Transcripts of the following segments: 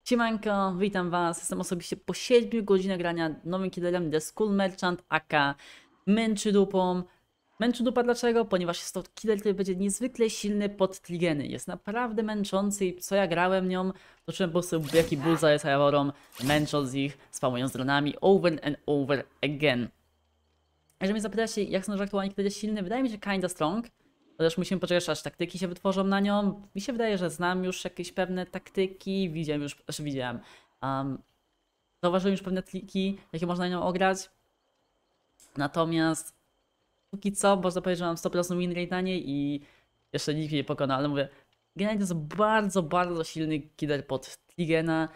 Siemanko, witam was. Jestem osobiście po 7 godzinach grania nowym killerem The Skull Merchant aka Męczy Dupą. Męczy Dupa dlaczego? Ponieważ jest to killer, który będzie niezwykle silny pod trigeny. Jest naprawdę męczący i co ja grałem nią, to czułem po prostu jaki ból zadaje Sajaworom, męcząc ich, spamując dronami over and over again. Jeżeli mnie zapytacie, jak sądzę, że aktualnie killer jest silny, wydaje mi się kinda strong. Chociaż musimy poczekać, aż taktyki się wytworzą na nią. Mi się wydaje, że znam już jakieś pewne taktyki. Widziałem już, zauważyłem już pewne triki, jakie można na nią ograć. Natomiast póki co, można powiedzieć, że mam 100% win rate na niej i jeszcze nikt mnie nie pokona, ale mówię, generalnie to jest bardzo silny killer pod Trigena.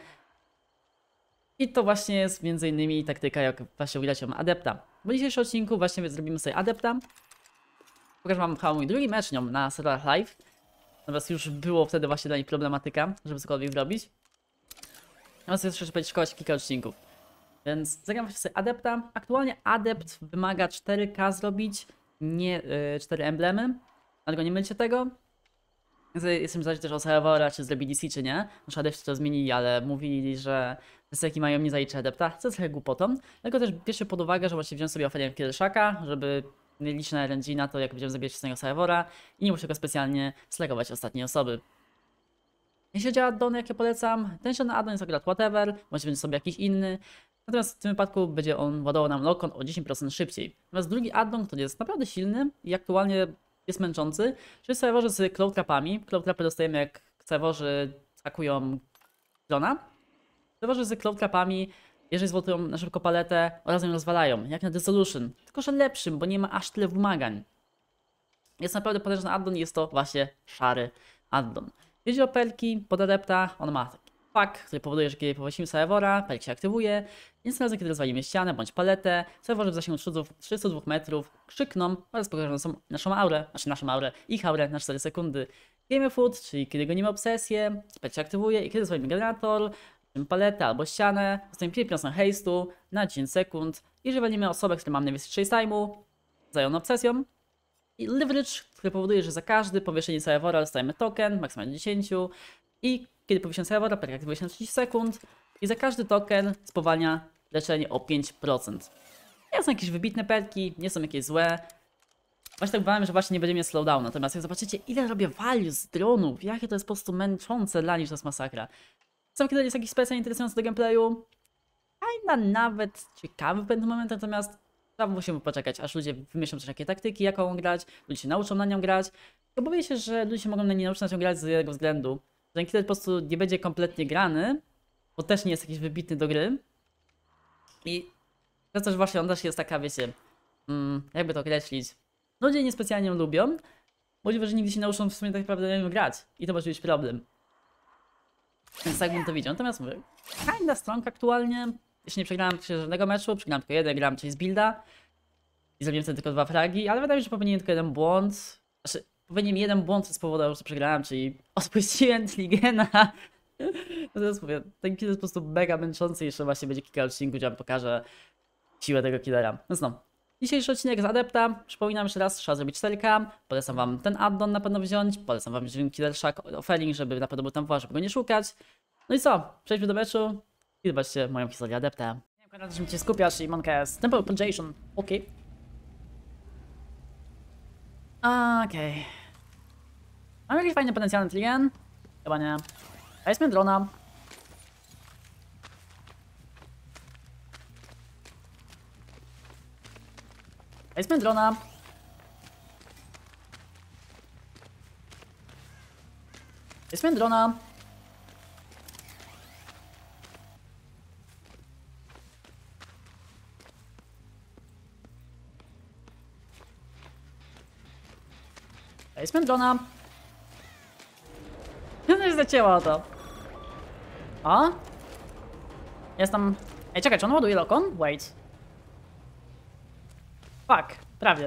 I to właśnie jest między innymi taktyka, jak właśnie widać ją Adepta. W dzisiejszym odcinku właśnie zrobimy sobie Adepta. Pokażę wam chyba mój drugi mecz nią na serwerach live. Natomiast już było wtedy właśnie dla nich problematyka, żeby cokolwiek zrobić. Natomiast jeszcze będzie szkołać kilka odcinków. Więc zagram właśnie sobie Adepta. Aktualnie Adept wymaga 4K zrobić, nie 4 emblemy. Dlatego nie mylcie tego. Jestem zależny też o serwera, czy zrobi DC, czy nie. Nasz Adepci to zmienili, ale mówili, że jaki mają nie zaliczyć Adepta. Co jest trochę głupotą. Dlatego też bierzcie pod uwagę, że możecie wziąć sobie ofertę Kierszaka, żeby nie liczyć na RNG na to, jak będziemy zabierać z tego serwera i nie muszę go specjalnie slagować ostatniej osoby. Jeśli chodzi o addony, jakie polecam, ten się na addon jest akurat whatever, możecie wziąć sobie jakiś inny. Natomiast w tym wypadku będzie on ładował nam lokon o 10% szybciej. Natomiast drugi addon, który jest naprawdę silny i aktualnie jest męczący, czyli serwerzy z cloud trapami. Cloud trapy dostajemy jak serwerzy hakują drona. Serwerzy z cloud trapami, jeżeli zwołują na szybko paletę, oraz ją rozwalają, jak na Dissolution, tylko że lepszym, bo nie ma aż tyle wymagań. Jest naprawdę potężny addon i jest to właśnie szary addon. Jeśli o perki pod Adepta, on ma taki pak, który powoduje, że kiedy powysimy serwera, perk się aktywuje. Więc razem, kiedy rozwalimy ścianę bądź paletę, serwerzy w zasięgu 302 metrów krzykną oraz pokażą naszą aurę, ich aurę na 4 sekundy. Game Food, czyli kiedy gonimy obsesję, perk się aktywuje i kiedy rozwalimy generator, paletę albo ścianę, dostajemy 5% haste'u na 10 sekund. Jeżeli walimy osobę, która mamy najwyższy chase time'u, zajął obsesją. I leverage, który powoduje, że za każdy powieszenie serwera dostajemy token, maksymalnie 10. I kiedy powiesimy serwera, perk aktywuje się na 30 sekund. I za każdy token spowalnia leczenie o 5%. Nie są jakieś wybitne perki, nie są jakieś złe. Właśnie tak bałem, że właśnie nie będzie mieć slowdown. Natomiast jak zobaczycie, ile robię value z dronów, jakie to jest po prostu męczące dla nich, to jest masakra. Sam kiedy jest jakiś specjalnie interesujący do gameplayu, a nawet ciekawy w pewnym momencie, natomiast tam musimy poczekać, aż ludzie wymyślą też jakie taktyki, jaką grać, ludzie się nauczą na nią grać. I obawiam się, że ludzie się mogą na nie nauczyć na nią grać z jednego względu, że ten killer po prostu nie będzie kompletnie grany, bo też nie jest jakiś wybitny do gry. I to też właśnie on też jest taka, wiecie, jakby to określić, ludzie niespecjalnie ją lubią, możliwe, że nigdy się nauczą w sumie tak naprawdę na nią grać i to może być problem. Więc tak bym to widział. Natomiast mówię, kinda strong aktualnie. Jeśli nie przegrałem żadnego meczu, przegrałem tylko jeden, grałem chase builda i zrobiłem wtedy tylko 2 fragi, ale wydaje mi się, że popełniłem tylko jeden błąd. Znaczy, popełniłem jeden błąd, co spowodował, że przegrałem, czyli odpuściłem Trigena. Natomiast mówię, ten killer jest po prostu mega męczący i jeszcze właśnie będzie kilka odcinków, gdzie wam pokażę siłę tego killera. Więc no. Dzisiejszy odcinek z Adepta, przypominam jeszcze raz, trzeba zrobić 4K, polecam wam ten addon na pewno wziąć, polecam wam wziąć Kierszak offering, żeby na pewno był tam żeby go nie szukać. No i co, przejdźmy do meczu i zobaczcie moją historię Adepta. Nie wiem, że mi się skupiasz i Monka jest Temple Projection, okej. Okej. Mamy jakiś fajny potencjalny Trigen? Chyba nie. Weźmy drona. Weźmy drona. Weźmy drona. Weźmy drona. No się zacięło to. O? Jest tam... Ej, czekaj, czy on ładuje lokon? Wait. Fuck, prawie.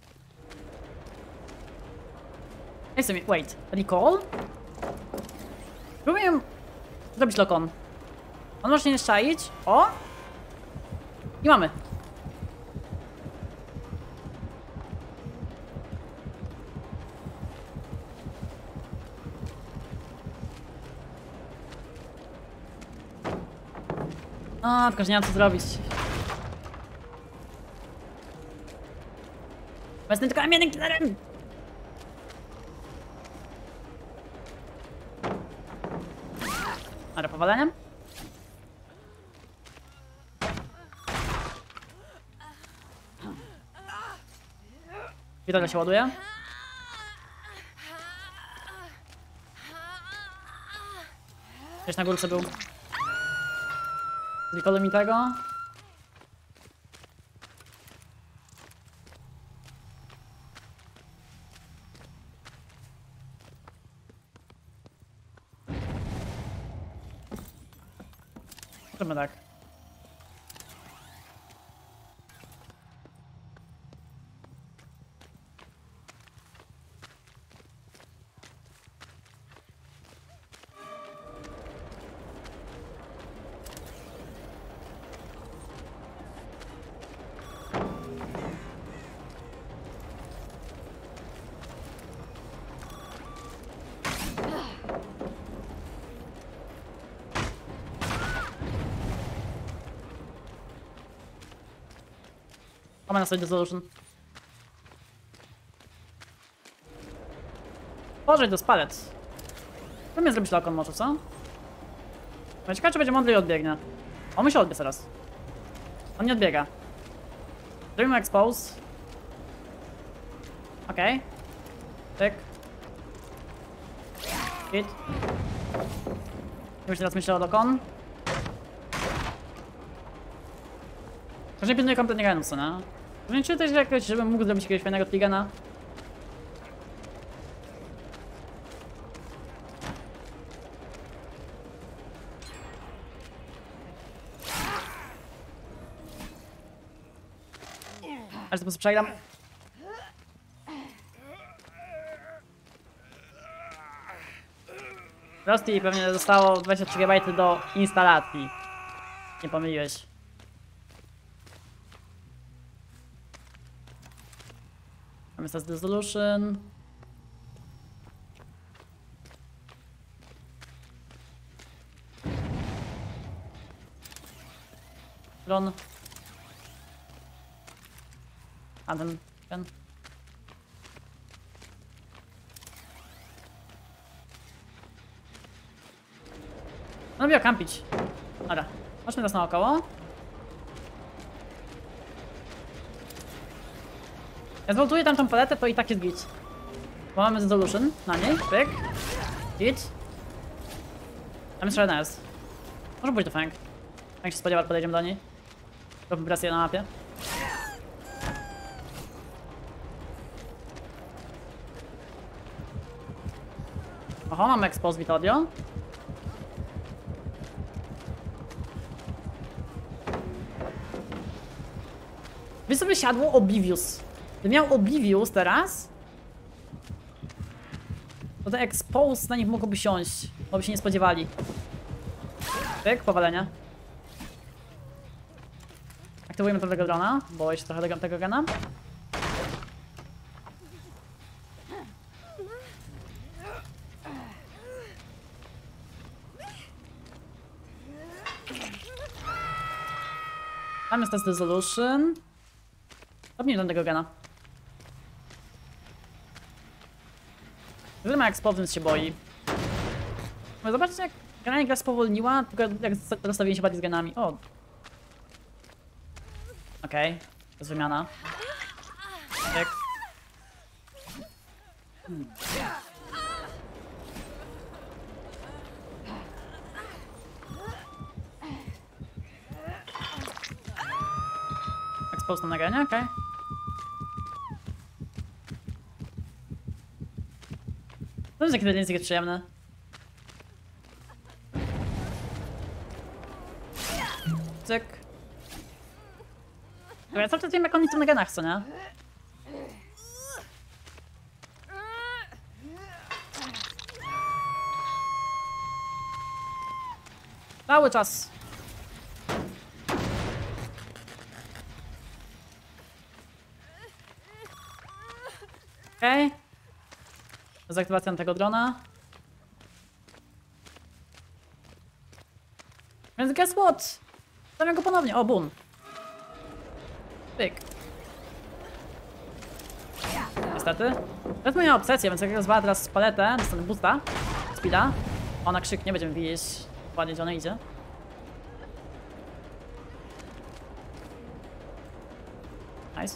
Ej sobie, wait. Recall? Próbuję zrobić lokon. On może się nie szczaić. O! I mamy. A, tylko że nie mam co zrobić. Bo jestem tylko jednym killerem! Ale powaleniem? Widocznie się ładuje. Gdzieś na górce był. Zlikoluj mi tego. Zróbmy tak. Mamy na sobie Dissolution. Pożej do spalec. Co mnie zrobić lakon może, co? No ciekawe, czy będzie mądry i odbiegnie. On musi odbiec teraz. On nie odbiega. Zrobimy expose. Okej. Tyk. Hit. Już teraz myślę o dokon. Też nie pilnuję kompletnie genów, co nie? Nie wiem, czy też jakoś, żebym mógł zrobić jakiegoś fajnego trigana. Ale to po prostu przegram. Rusty pewnie zostało 23 GB do instalacji. Nie pomyliłeś. Mamy teraz Dissolution. Tron. A ten. No lubię kampić. Dobra, chodźmy teraz naokoło. Jak zvoltuję tam tą paletę, to i tak jest git. Bo mamy Dissolution na niej, pyk. Git. Tam jeszcze jedna jest. Może pójść do Fang. Jak się spodziewa, podejdziemy do niej. Robimy presję na mapie. Oho, mamy expose Vitodio. By sobie siadło Oblivious. Gdyby miał Oblivious teraz, to te expose na nich mogłoby siąść, bo by się nie spodziewali. Pyk, powalenie. Aktywujemy tego drona, bo jeszcze trochę tego gena. Tam jest teraz Dissolution. Zabnijmy tego gena. Jeżeli ma expo, więc się boi. No zobaczcie, jak generalnie gra spowolniła, tylko jak rozstawienie się bardziej z genami. O! Okej, to jest wymiana. Tak. Expose na genie, okej. To jest jakie jest przyjemne. Cyk. Dobra, ja cały czas wiem, jak oni są na genach, co nie? Cały czas. Okej. Okay. Dezaktywacją tego drona. Więc guess what? Stawiam go ponownie. O, bum. Pyk. Niestety. To jest moja obsesja, więc jak rozwala teraz paletę, dostanę boosta. Speeda. Ona krzyknie, będziemy widzieć ładnie, gdzie ona idzie. Nice.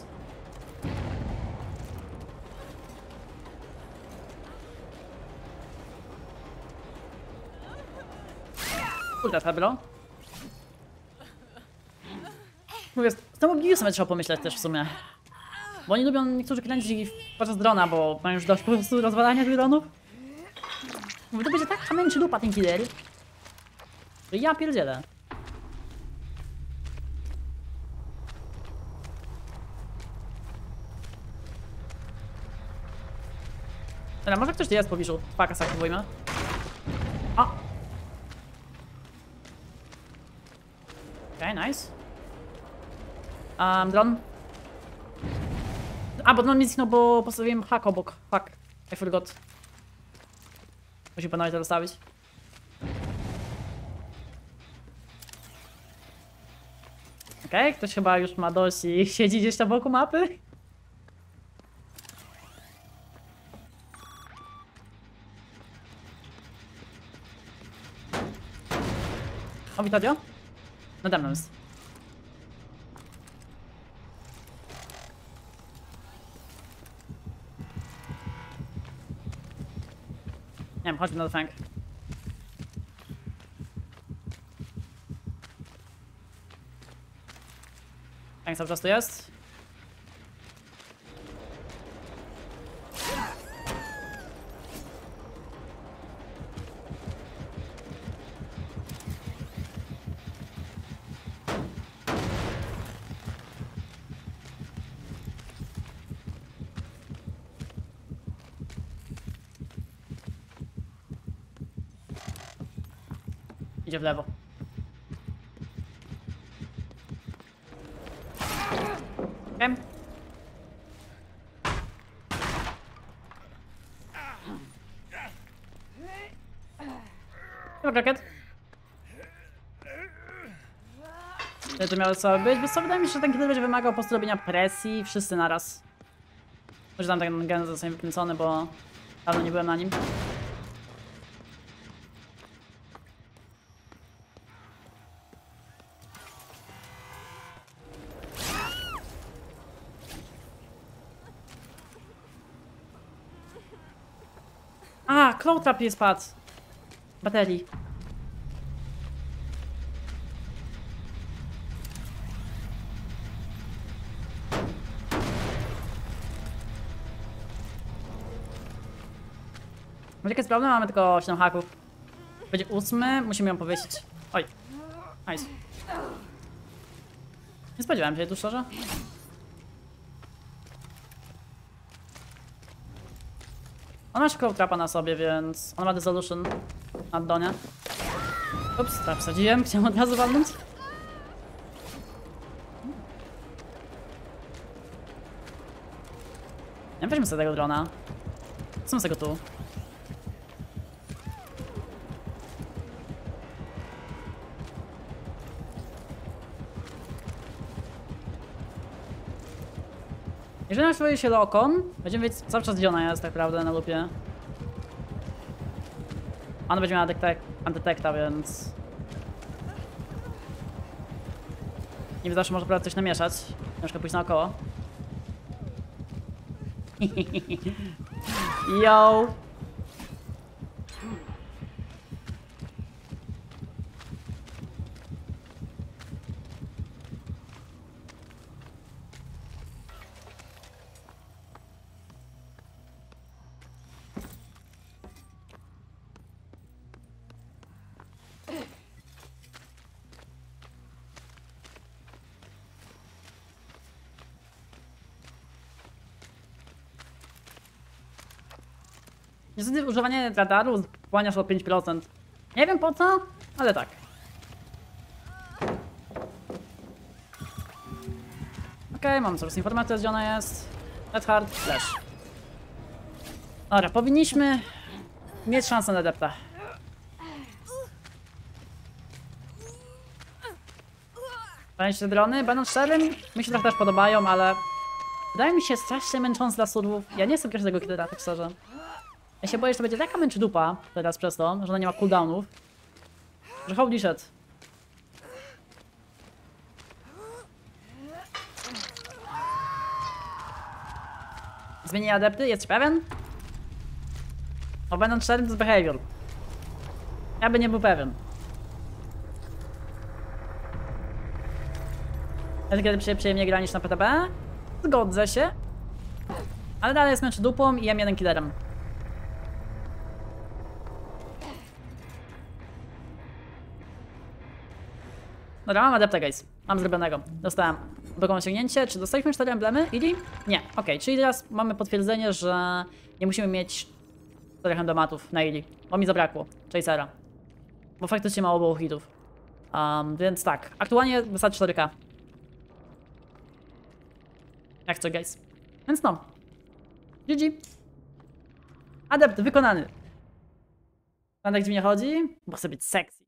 Kurde, Fabro. Mówię, z tym Obliviousem trzeba pomyśleć też w sumie. Bo oni lubią niektórzy kręcić podczas drona, bo mają już dość po prostu rozwalania tych dronów. Mówię, to będzie tak chamęczy dupa ten killer. Że ja pierdzielę. Dobra, może ktoś tu jest w pobliżu. Paka saktywujmy. O! Okej, nice. Dron. A, bo dron mi zniknął, bo postawiłem hak obok. Fuck. I forgot. Musi panowie to rozstawić. Okej, ktoś chyba już ma dość i siedzi gdzieś tam wokół mapy. O, Vitadio? Nade mną jest. Nie wiem, chodźmy na fang. Fang cały czas tu jest. Idzie w lewo. Okej. Dobra, rakiet. To miało co być? Wiesz co, wydaje mi się, że ten killer będzie wymagał po prostu robienia presji wszyscy naraz. Może tam ten gen zostanie wykręcony, bo dawno nie byłem na nim. A, Claw Trap jest padł. Baterii. Może jaki jest problem? Mamy tylko 7 haków. Będzie 8, musimy ją powiesić. Oj. Nice. Nie spodziewałem się tu szczerze. Ona ma Claw Trapa na sobie, więc ona ma Dissolution na Donie. Ups, tak wsadziłem, chciałem od razu walnąć. Nie, weźmy sobie tego drona. Co sobie go tu? Jeżeli naśwoi się Lokon, będziemy wiedzieć cały czas, gdzie ona jest tak naprawdę na lupie. Ona będzie miała antytekta, więc... Nie zawsze może prawda coś namieszać. Na przykład pójść naokoło. Yo! Niestety używanie radaru spłaniasz o 5%. Nie wiem po co, ale tak. Okej, mam coraz informację, gdzie ona jest. Red Hard, Flash. Dobra, powinniśmy mieć szansę na adepta. Powiem się, drony będą szczerym, mi się trochę też podobają, ale wydaje mi się strasznie męczące dla surwów. Ja nie chcę każdego killera, tak szczerze. Ja się boję, że to będzie taka męczydupa teraz przez to, że ona nie ma cooldownów, że holy shit. Zmienię adepty? Jesteś pewien? Bo będą szczerym, to jest behavior. Ja by nie był pewien. Ja kiedy przyjemnie gra niż na PTB? Zgodzę się. Ale dalej jest męczy dupą i jem jeden killerem. Dobra, mam adepta, guys. Mam zrobionego. Dostałem drugą osiągnięcie. Czy dostaliśmy 4 emblemy? Ili? Nie. Okej, czyli teraz mamy potwierdzenie, że nie musimy mieć 4 emblematów na Ili. Bo mi zabrakło Chasera. Bo faktycznie mało było hitów. Więc tak, aktualnie wystarczy 4K. Jak co, guys? Więc no. GG. Adept wykonany. Pan tak dziwnie chodzi? Bo chce być sexy.